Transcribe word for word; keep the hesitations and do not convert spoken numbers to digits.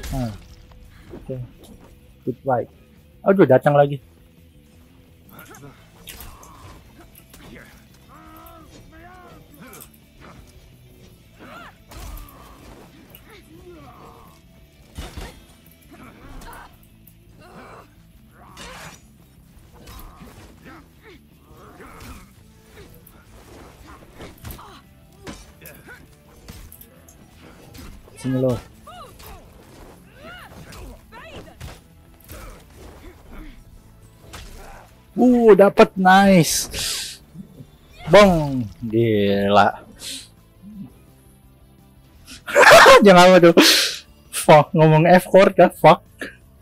Nah, oke. Goodbye. Aduh, datang lagi. Sini lo. Uh, dapat, nice. Bong, gila. Jangan apa tuh. Fuck, ngomong F chord ya, fuck.